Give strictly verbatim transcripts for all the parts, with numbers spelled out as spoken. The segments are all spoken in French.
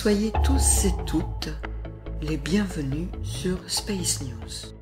Soyez tous et toutes les bienvenus sur Space News.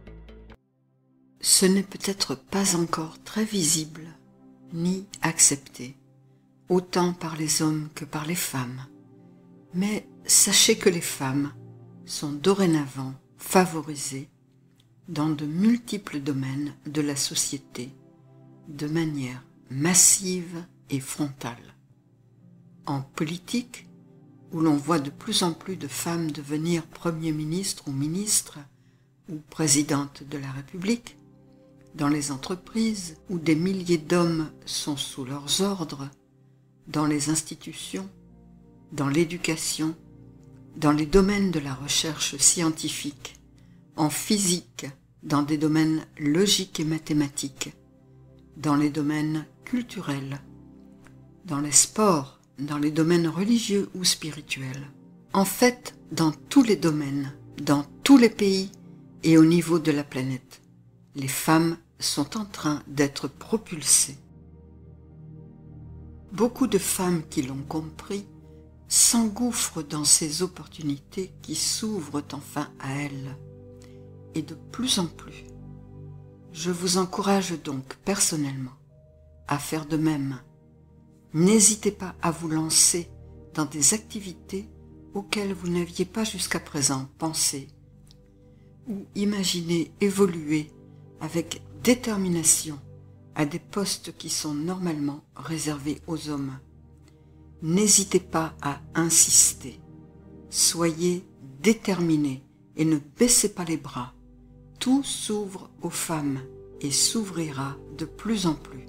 Ce n'est peut-être pas encore très visible ni accepté, autant par les hommes que par les femmes, mais sachez que les femmes sont dorénavant favorisées dans de multiples domaines de la société, de manière massive et frontale. En politique, où l'on voit de plus en plus de femmes devenir Premier ministre ou ministre ou présidente de la République, dans les entreprises où des milliers d'hommes sont sous leurs ordres, dans les institutions, dans l'éducation, dans les domaines de la recherche scientifique, en physique, dans des domaines logiques et mathématiques, dans les domaines culturels, dans les sports, dans les domaines religieux ou spirituels. En fait, dans tous les domaines, dans tous les pays et au niveau de la planète, les femmes sont en train d'être propulsées. Beaucoup de femmes qui l'ont compris s'engouffrent dans ces opportunités qui s'ouvrent enfin à elles, et de plus en plus. Je vous encourage donc personnellement à faire de même. N'hésitez pas à vous lancer dans des activités auxquelles vous n'aviez pas jusqu'à présent pensé, ou imaginé évoluer avec détermination à des postes qui sont normalement réservés aux hommes. N'hésitez pas à insister. Soyez déterminés et ne baissez pas les bras. Tout s'ouvre aux femmes et s'ouvrira de plus en plus.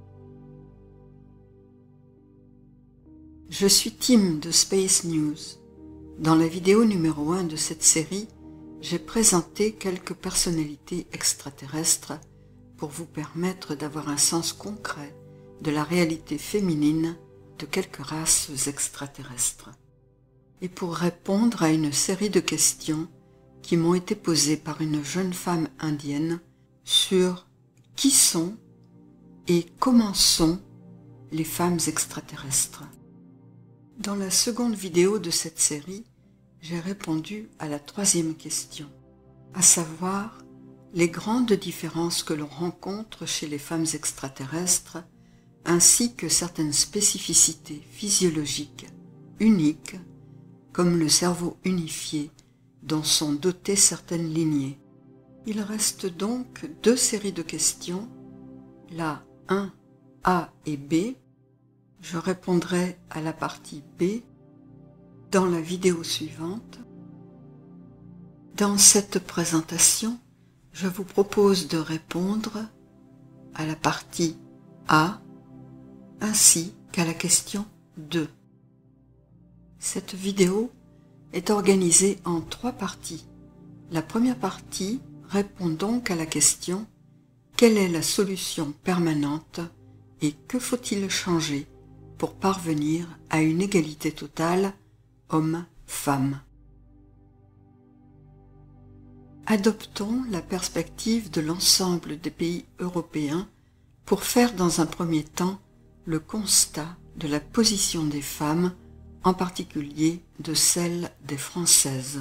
Je suis Tim de Space News. Dans la vidéo numéro un de cette série, j'ai présenté quelques personnalités extraterrestres pour vous permettre d'avoir un sens concret de la réalité féminine de quelques races extraterrestres. Et pour répondre à une série de questions qui m'ont été posées par une jeune femme indienne sur qui sont et comment sont les femmes extraterrestres. Dans la seconde vidéo de cette série, j'ai répondu à la troisième question, à savoir les grandes différences que l'on rencontre chez les femmes extraterrestres, ainsi que certaines spécificités physiologiques uniques, comme le cerveau unifié dont sont dotées certaines lignées. Il reste donc deux séries de questions, la un A et B. Je répondrai à la partie B dans la vidéo suivante. Dans cette présentation, je vous propose de répondre à la partie A ainsi qu'à la question deux. Cette vidéo est organisée en trois parties. La première partie répond donc à la question « Quelle est la solution permanente et que faut-il changer pour parvenir à une égalité totale homme-femme ?» Adoptons la perspective de l'ensemble des pays européens pour faire dans un premier temps le constat de la position des femmes, en particulier de celle des Françaises.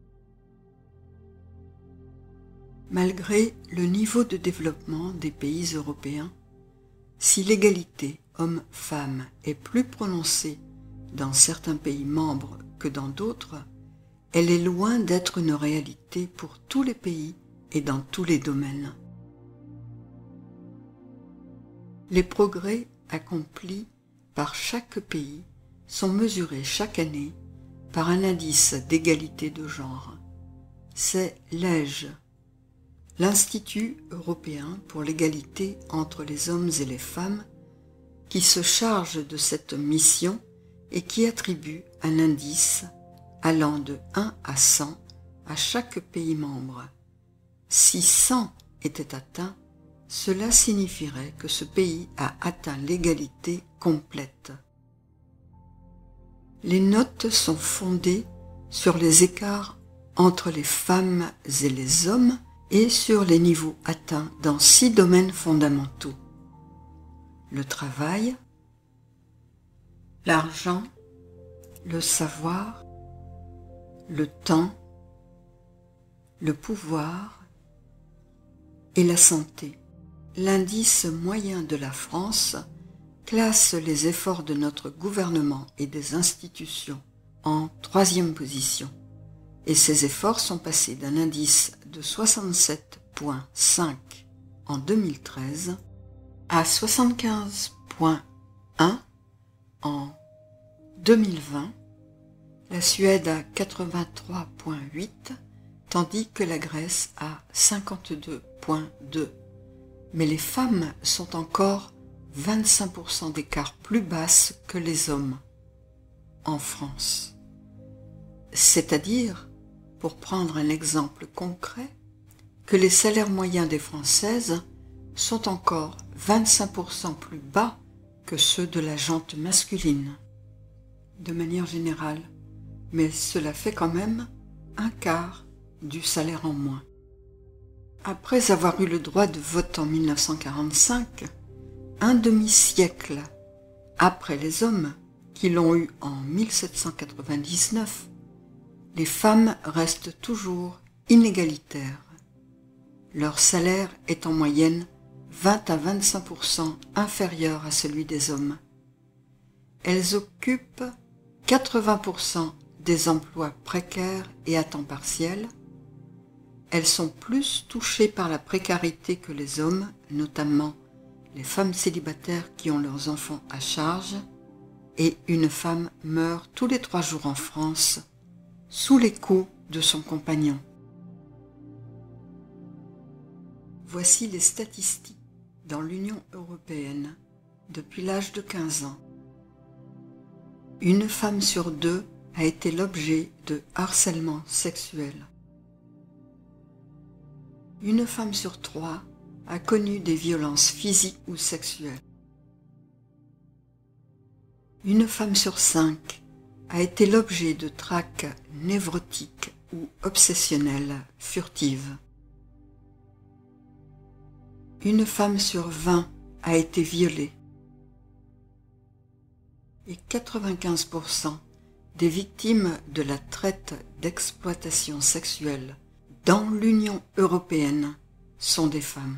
Malgré le niveau de développement des pays européens, si l'égalité homme-femme est plus prononcée dans certains pays membres que dans d'autres, elle est loin d'être une réalité pour tous les pays et dans tous les domaines. Les progrès accomplis par chaque pays sont mesurés chaque année par un indice d'égalité de genre. C'est l'E G E, l'Institut européen pour l'égalité entre les hommes et les femmes, qui se charge de cette mission et qui attribue un indice allant de un à cent à chaque pays membre. Si cent était atteint, cela signifierait que ce pays a atteint l'égalité complète. Les notes sont fondées sur les écarts entre les femmes et les hommes et sur les niveaux atteints dans six domaines fondamentaux: le travail, l'argent, le savoir, le temps, le pouvoir et la santé. L'indice moyen de la France classe les efforts de notre gouvernement et des institutions en troisième position. Et ces efforts sont passés d'un indice de soixante-sept virgule cinq en deux mille treize à soixante-quinze virgule un en deux mille vingt, la Suède à quatre-vingt-trois virgule huit, tandis que la Grèce à cinquante-deux virgule deux. Mais les femmes sont encore vingt-cinq pour cent d'écart plus basses que les hommes en France. C'est-à-dire, pour prendre un exemple concret, que les salaires moyens des Françaises sont encore vingt-cinq pour cent plus bas que ceux de la gente masculine, de manière générale, mais cela fait quand même un quart du salaire en moins. Après avoir eu le droit de vote en mille neuf cent quarante-cinq, un demi-siècle après les hommes qui l'ont eu en mille sept cent quatre-vingt-dix-neuf, les femmes restent toujours inégalitaires. Leur salaire est en moyenne vingt à vingt-cinq pour cent inférieur à celui des hommes. Elles occupent quatre-vingts pour cent des emplois précaires et à temps partiel. Elles sont plus touchées par la précarité que les hommes, notamment les femmes célibataires qui ont leurs enfants à charge, et une femme meurt tous les trois jours en France sous les coups de son compagnon. Voici les statistiques dans l'Union européenne depuis l'âge de quinze ans. Une femme sur deux a été l'objet de harcèlement sexuel. Une femme sur trois a connu des violences physiques ou sexuelles. Une femme sur cinq a été l'objet de traques névrotiques ou obsessionnelles furtives. Une femme sur vingt a été violée. Et quatre-vingt-quinze pour cent des victimes de la traite d'exploitation sexuelle dans l'Union européenne sont des femmes.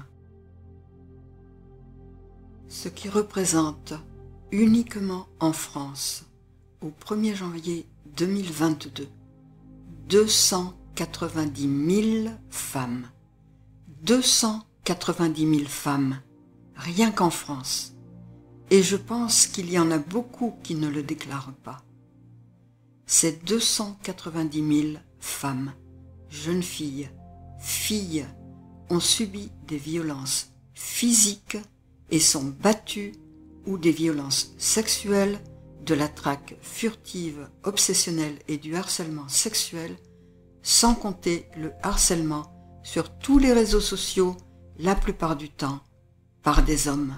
Ce qui représente uniquement en France, au premier janvier deux mille vingt-deux, deux cent quatre-vingt-dix mille femmes. deux cent quatre-vingt-dix mille femmes, rien qu'en France. Et je pense qu'il y en a beaucoup qui ne le déclarent pas. Ces deux cent quatre-vingt-dix mille femmes, jeunes filles, filles, ont subi des violences physiques et sont battues ou des violences sexuelles, de la traque furtive, obsessionnelle et du harcèlement sexuel, sans compter le harcèlement sur tous les réseaux sociaux, la plupart du temps, par des hommes.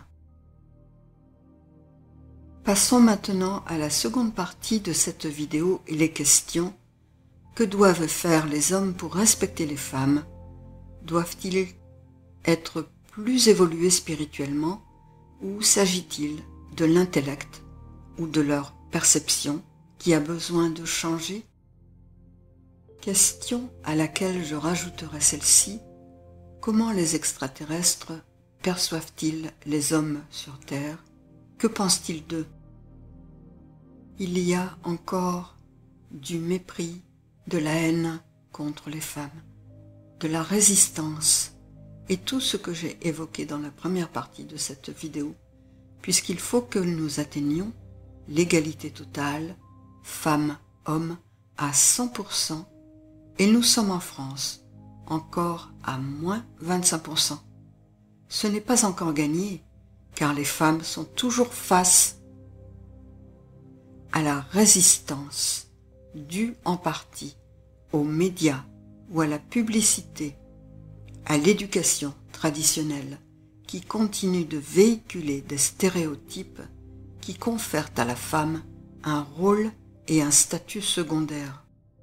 Passons maintenant à la seconde partie de cette vidéo et les questions. Que doivent faire les hommes pour respecter les femmes? Doivent-ils être plus évolués spirituellement ou s'agit-il de l'intellect ou de leur perception qui a besoin de changer? Question à laquelle je rajouterai celle-ci. Comment les extraterrestres perçoivent-ils les hommes sur Terre? Que pensent-ils d'eux? Il y a encore du mépris, de la haine contre les femmes, de la résistance et tout ce que j'ai évoqué dans la première partie de cette vidéo, puisqu'il faut que nous atteignions l'égalité totale, femmes-hommes, à cent pour cent, et nous sommes en France, encore à moins vingt-cinq pour cent. Ce n'est pas encore gagné, car les femmes sont toujours face à la résistance, due en partie aux médias ou à la publicité, à l'éducation traditionnelle qui continue de véhiculer des stéréotypes qui confèrent à la femme un rôle et un statut secondaire.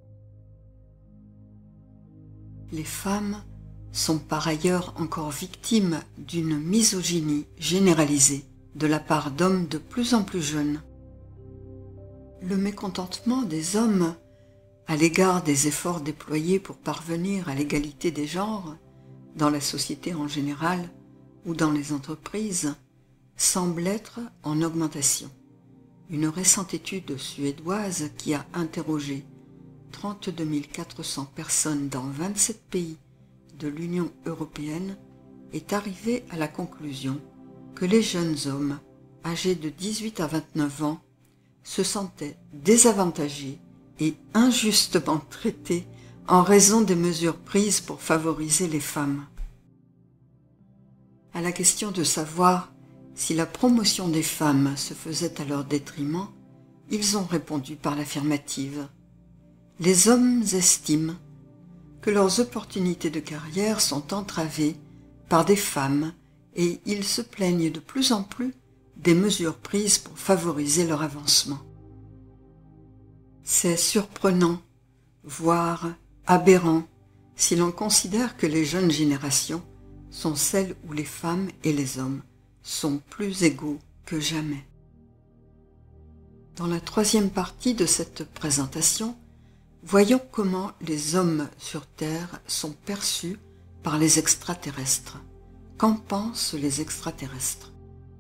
Les femmes sont par ailleurs encore victimes d'une misogynie généralisée de la part d'hommes de plus en plus jeunes. Le mécontentement des hommes à l'égard des efforts déployés pour parvenir à l'égalité des genres, dans la société en général ou dans les entreprises, semble être en augmentation. Une récente étude suédoise qui a interrogé trente-deux mille quatre cents personnes dans vingt-sept pays de l'Union européenne est arrivée à la conclusion que les jeunes hommes âgés de dix-huit à vingt-neuf ans se sentaient désavantagés et injustement traités en raison des mesures prises pour favoriser les femmes. À la question de savoir si la promotion des femmes se faisait à leur détriment, ils ont répondu par l'affirmative. Les hommes estiment que leurs opportunités de carrière sont entravées par des femmes et ils se plaignent de plus en plus des mesures prises pour favoriser leur avancement. C'est surprenant, voire aberrant, si l'on considère que les jeunes générations sont celles où les femmes et les hommes sont plus égaux que jamais. Dans la troisième partie de cette présentation, voyons comment les hommes sur Terre sont perçus par les extraterrestres. Qu'en pensent les extraterrestres?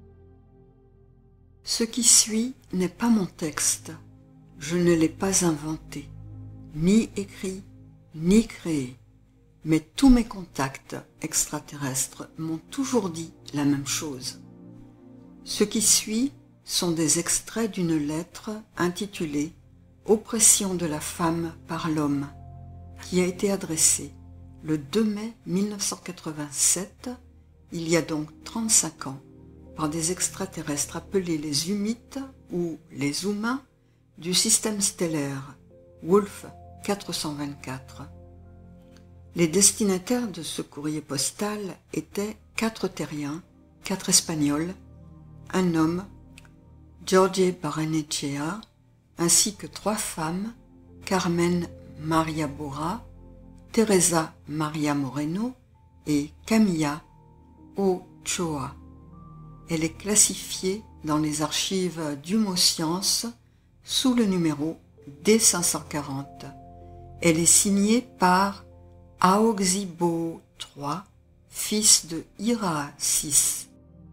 Ce qui suit n'est pas mon texte. Je ne l'ai pas inventé, ni écrit, ni créé. Mais tous mes contacts extraterrestres m'ont toujours dit la même chose. Ce qui suit sont des extraits d'une lettre intitulée « Oppression de la femme par l'homme » qui a été adressée le deux mai mille neuf cent quatre-vingt-sept, il y a donc trente-cinq ans, par des extraterrestres appelés les Humites ou les Humains du système stellaire Wolf quatre cent vingt-quatre. Les destinataires de ce courrier postal étaient quatre terriens, quatre espagnols, un homme, Jorge Barrenechea, ainsi que trois femmes, Carmen Maria Bora, Teresa Maria Moreno et Camilla Ochoa. Elle est classifiée dans les archives d'Humosciences sous le numéro D cinq cent quarante. Elle est signée par Aoxibo trois, fils de Ira six.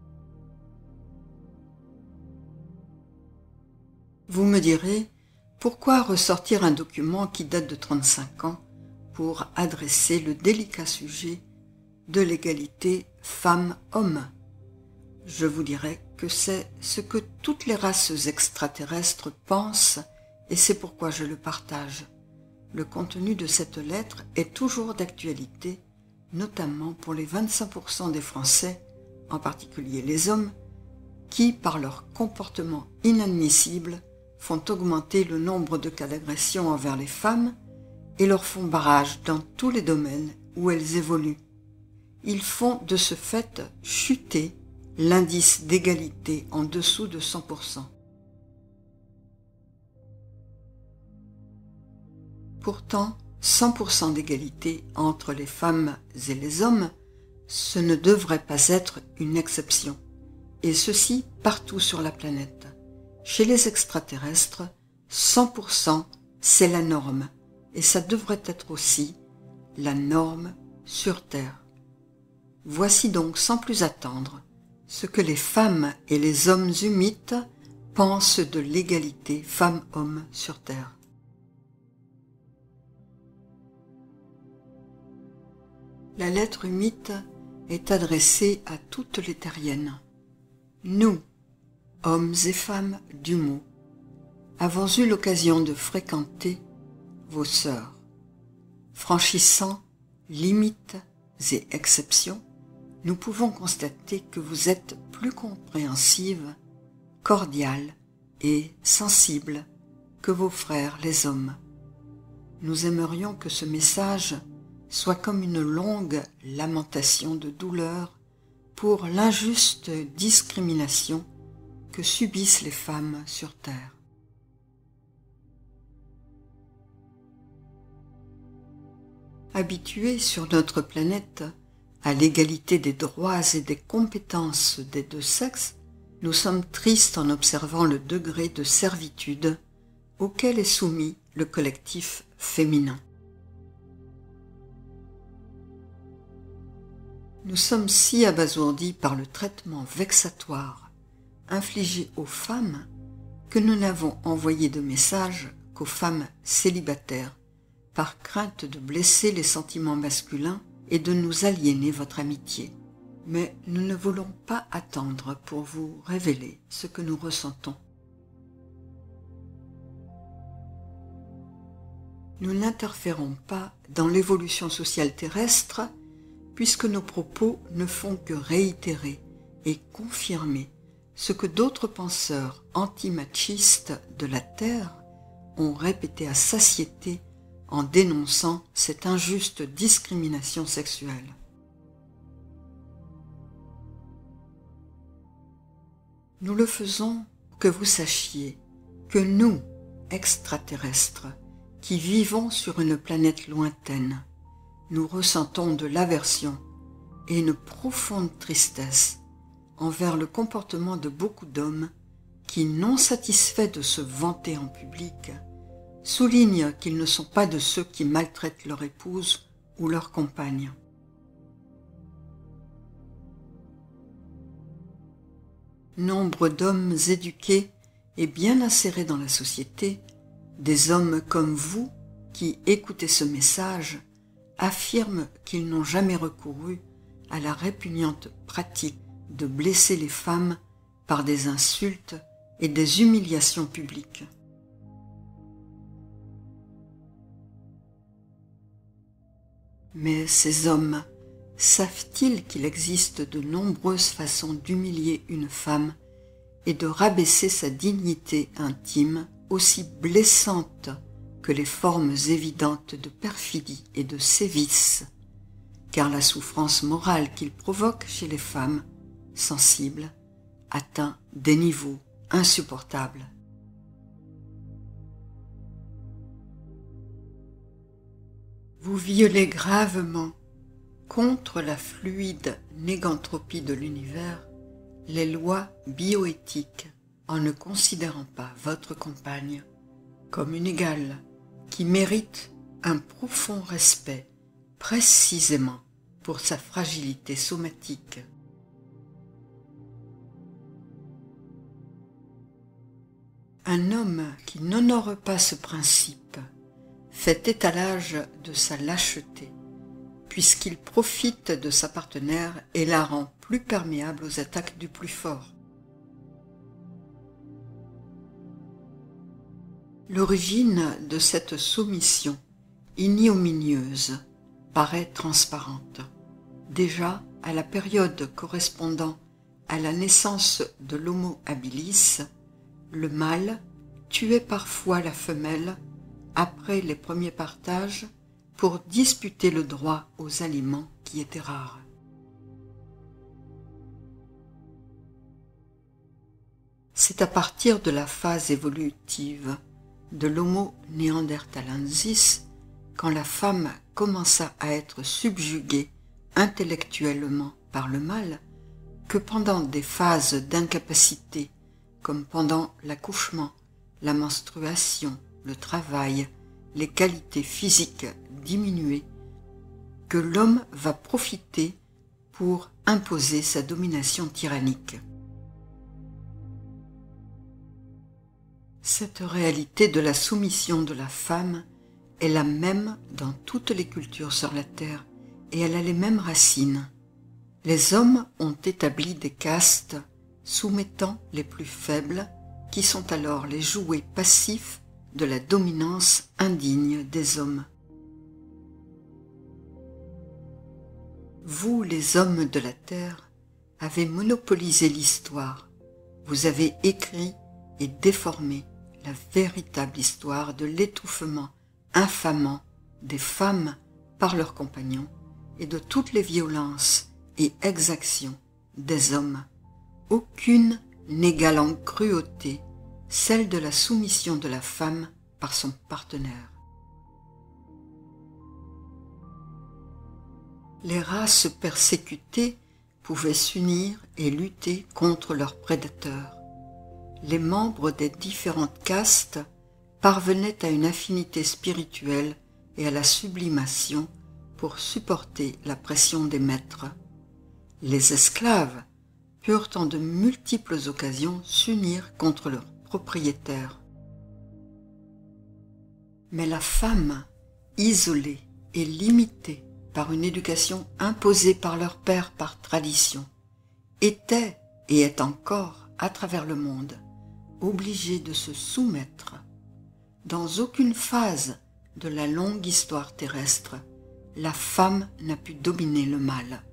Vous me direz, pourquoi ressortir un document qui date de trente-cinq ans pour adresser le délicat sujet de l'égalité femmes-hommes? Je vous dirai que c'est ce que toutes les races extraterrestres pensent et c'est pourquoi je le partage. Le contenu de cette lettre est toujours d'actualité, notamment pour les vingt-cinq pour cent des Français, en particulier les hommes, qui, par leur comportement inadmissible, font augmenter le nombre de cas d'agression envers les femmes et leur font barrage dans tous les domaines où elles évoluent. Ils font de ce fait chuter l'indice d'égalité en dessous de cent pour cent. Pourtant, cent pour cent d'égalité entre les femmes et les hommes, ce ne devrait pas être une exception, et ceci partout sur la planète. Chez les extraterrestres, cent pour cent c'est la norme, et ça devrait être aussi la norme sur Terre. Voici donc sans plus attendre ce que les femmes et les hommes humites pensent de l'égalité femmes-hommes sur Terre. La lettre humite est adressée à toutes les terriennes. Nous, hommes et femmes du mot, avons eu l'occasion de fréquenter vos sœurs. Franchissant limites et exceptions, nous pouvons constater que vous êtes plus compréhensives, cordiales et sensibles que vos frères les hommes. Nous aimerions que ce message soit comme une longue lamentation de douleur pour l'injuste discrimination que subissent les femmes sur Terre. Habitués sur notre planète à l'égalité des droits et des compétences des deux sexes, nous sommes tristes en observant le degré de servitude auquel est soumis le collectif féminin. Nous sommes si abasourdis par le traitement vexatoire infligé aux femmes que nous n'avons envoyé de message qu'aux femmes célibataires, par crainte de blesser les sentiments masculins et de nous aliéner votre amitié. Mais nous ne voulons pas attendre pour vous révéler ce que nous ressentons. Nous n'interférons pas dans l'évolution sociale terrestre puisque nos propos ne font que réitérer et confirmer ce que d'autres penseurs antimachistes de la Terre ont répété à satiété en dénonçant cette injuste discrimination sexuelle. Nous le faisons pour que vous sachiez que nous, extraterrestres, qui vivons sur une planète lointaine, nous ressentons de l'aversion et une profonde tristesse envers le comportement de beaucoup d'hommes qui, non satisfaits de se vanter en public, soulignent qu'ils ne sont pas de ceux qui maltraitent leur épouse ou leur compagne. Nombre d'hommes éduqués et bien insérés dans la société, des hommes comme vous qui écoutez ce message, affirment qu'ils n'ont jamais recouru à la répugnante pratique de blesser les femmes par des insultes et des humiliations publiques. Mais ces hommes savent-ils qu'il existe de nombreuses façons d'humilier une femme et de rabaisser sa dignité intime, aussi blessantes que les formes évidentes de perfidie et de sévice, car la souffrance morale qu'il provoque chez les femmes sensibles atteint des niveaux insupportables. Vous violez gravement, contre la fluide négantropie de l'univers, les lois bioéthiques en ne considérant pas votre compagne comme une égale qui mérite un profond respect précisément pour sa fragilité somatique. Un homme qui n'honore pas ce principe fait étalage de sa lâcheté, puisqu'il profite de sa partenaire et la rend plus perméable aux attaques du plus fort. L'origine de cette soumission ignominieuse paraît transparente. Déjà, à la période correspondant à la naissance de l'Homo habilis, le mâle tuait parfois la femelle après les premiers partages pour disputer le droit aux aliments qui étaient rares. C'est à partir de la phase évolutive de l'Homo neanderthalensis, quand la femme commença à être subjuguée intellectuellement par le mâle, que pendant des phases d'incapacité, comme pendant l'accouchement, la menstruation, le travail, les qualités physiques diminuées, que l'homme va profiter pour imposer sa domination tyrannique. Cette réalité de la soumission de la femme est la même dans toutes les cultures sur la terre et elle a les mêmes racines. Les hommes ont établi des castes soumettant les plus faibles, qui sont alors les jouets passifs de la dominance indigne des hommes. Vous, les hommes de la terre, avez monopolisé l'histoire. Vous avez écrit et déformé la véritable histoire de l'étouffement infamant des femmes par leurs compagnons et de toutes les violences et exactions des hommes. Aucune n'égale en cruauté celle de la soumission de la femme par son partenaire. Les races persécutées pouvaient s'unir et lutter contre leurs prédateurs. Les membres des différentes castes parvenaient à une affinité spirituelle et à la sublimation pour supporter la pression des maîtres. Les esclaves purent en de multiples occasions s'unir contre leurs propriétaires. Mais la femme, isolée et limitée par une éducation imposée par leur père par tradition, était et est encore, à travers le monde, obligée de se soumettre. Dans aucune phase de la longue histoire terrestre, la femme n'a pu dominer le mal.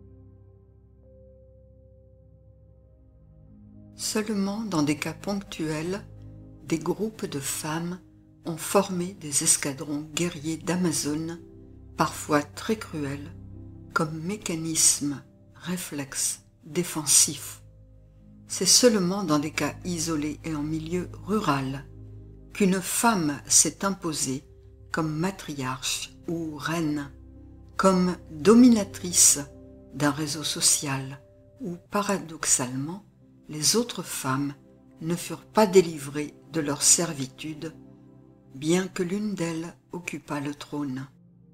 Seulement dans des cas ponctuels, des groupes de femmes ont formé des escadrons guerriers d'Amazones, parfois très cruels, comme mécanisme réflexe défensif. C'est seulement dans des cas isolés et en milieu rural qu'une femme s'est imposée comme matriarche ou reine, comme dominatrice d'un réseau social où, paradoxalement, les autres femmes ne furent pas délivrées de leur servitude, bien que l'une d'elles occupât le trône.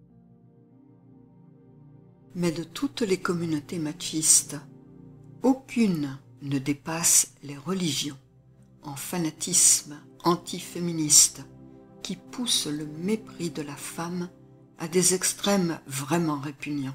Mais de toutes les communautés machistes, aucune ne dépasse les religions en fanatisme antiféministe qui pousse le mépris de la femme à des extrêmes vraiment répugnants.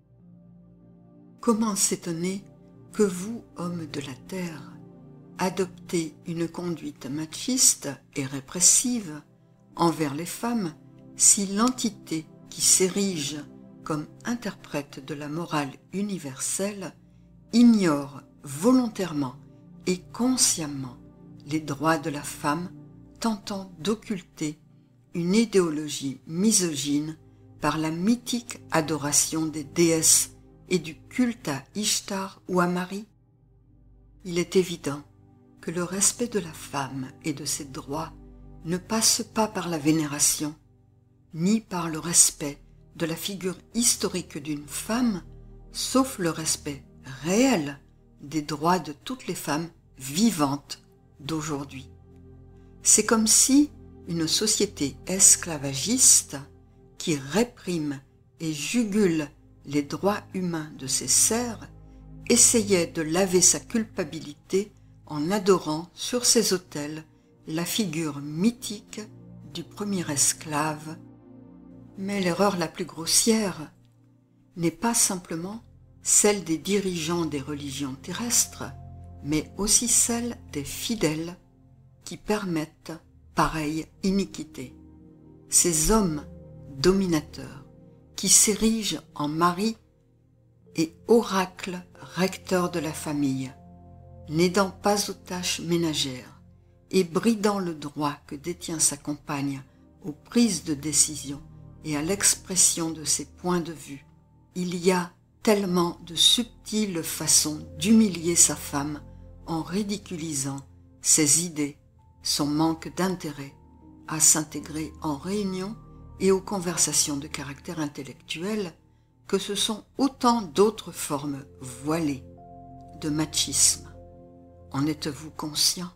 Comment s'étonner que vous, hommes de la terre, adoptez une conduite machiste et répressive envers les femmes si l'entité qui s'érige comme interprète de la morale universelle ignore volontairement et consciemment les droits de la femme, tentant d'occulter une idéologie misogyne par la mythique adoration des déesses et du culte à Ishtar ou à Marie? Il est évident que le respect de la femme et de ses droits ne passe pas par la vénération, ni par le respect de la figure historique d'une femme, sauf le respect réel des droits de toutes les femmes vivantes d'aujourd'hui. C'est comme si une société esclavagiste qui réprime et jugule les droits humains de ses serfs essayait de laver sa culpabilité en adorant sur ses autels la figure mythique du premier esclave. Mais l'erreur la plus grossière n'est pas simplement celle des dirigeants des religions terrestres, mais aussi celle des fidèles qui permettent pareille iniquité. Ces hommes dominateurs qui s'érigent en mari et oracle recteur de la famille, n'aidant pas aux tâches ménagères et bridant le droit que détient sa compagne aux prises de décision et à l'expression de ses points de vue. Il y a tellement de subtiles façons d'humilier sa femme en ridiculisant ses idées, son manque d'intérêt à s'intégrer en réunion et aux conversations de caractère intellectuel, que ce sont autant d'autres formes voilées de machisme. En êtes-vous conscient?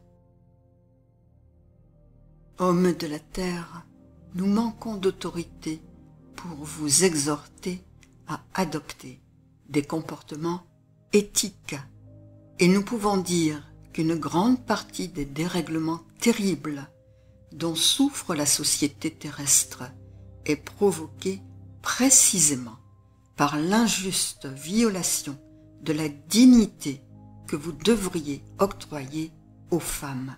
Hommes de la terre, nous manquons d'autorité pour vous exhorter à adopter des comportements éthiques, et nous pouvons dire qu'une grande partie des dérèglements terribles dont souffre la société terrestre est provoquée précisément par l'injuste violation de la dignité que vous devriez octroyer aux femmes.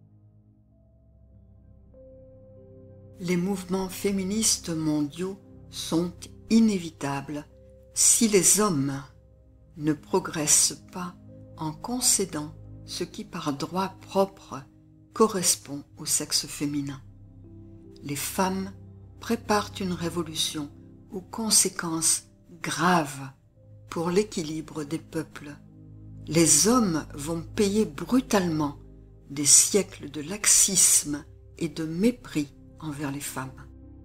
Les mouvements féministes mondiaux sont inévitables si les hommes ne progressent pas en concédant ce qui par droit propre correspond au sexe féminin. Les femmes préparent une révolution aux conséquences graves pour l'équilibre des peuples. Les hommes vont payer brutalement des siècles de laxisme et de mépris envers les femmes.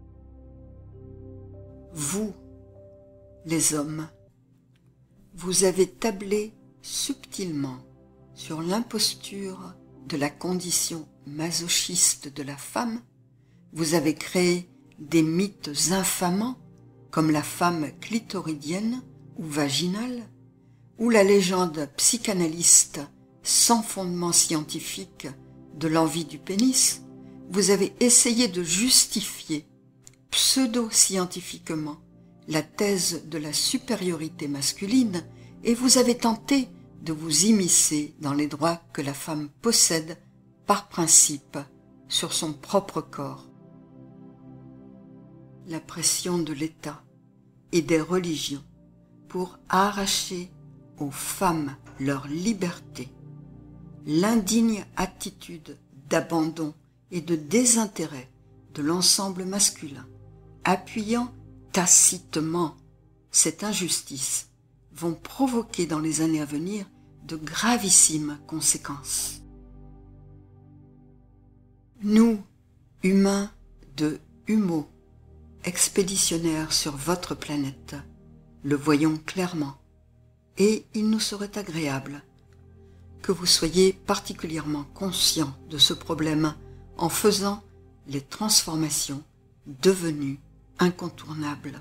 Vous, les hommes, vous avez tablé subtilement sur l'imposture de la condition masochiste de la femme Vous avez créé des mythes infamants comme la femme clitoridienne ou vaginale, ou la légende psychanalyste sans fondement scientifique de l'envie du pénis. Vous avez essayé de justifier pseudo-scientifiquement la thèse de la supériorité masculine et vous avez tenté de vous immiscer dans les droits que la femme possède par principe sur son propre corps. La pression de l'État et des religions pour arracher aux femmes leur liberté, l'indigne attitude d'abandon et de désintérêt de l'ensemble masculin, appuyant tacitement cette injustice, vont provoquer dans les années à venir de gravissimes conséquences. Nous, humains de Humo, expéditionnaires sur votre planète, le voyons clairement, et il nous serait agréable que vous soyez particulièrement conscients de ce problème en faisant les transformations devenues incontournables.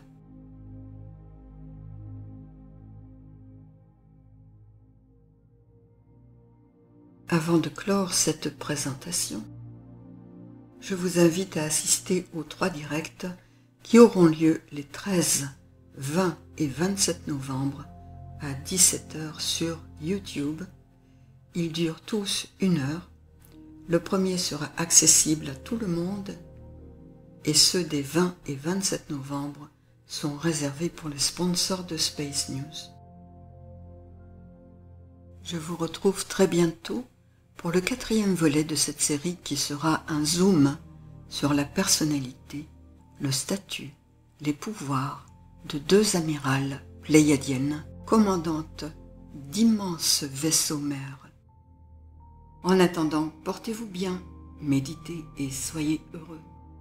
Avant de clore cette présentation, je vous invite à assister aux trois directs qui auront lieu les treize, vingt et vingt-sept novembre à dix-sept heures sur YouTube. Ils durent tous une heure. Le premier sera accessible à tout le monde et ceux des vingt et vingt-sept novembre sont réservés pour les sponsors de Space News. Je vous retrouve très bientôt pour le quatrième volet de cette série qui sera un zoom sur la personnalité, le statut, les pouvoirs de deux amirales pléiadiennes, commandantes d'immenses vaisseaux mers. En attendant, portez-vous bien, méditez et soyez heureux.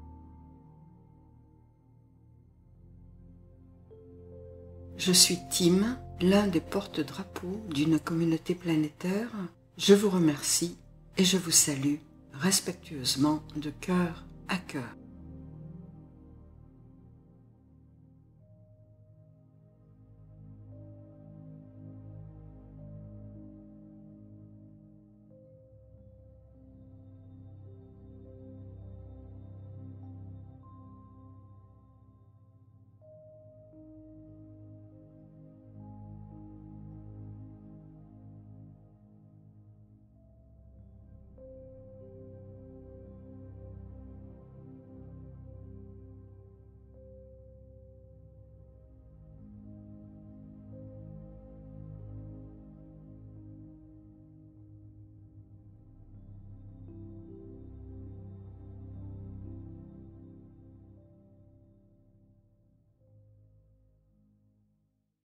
Je suis Tim, l'un des porte-drapeaux d'une communauté planétaire. Je vous remercie et je vous salue respectueusement de cœur à cœur.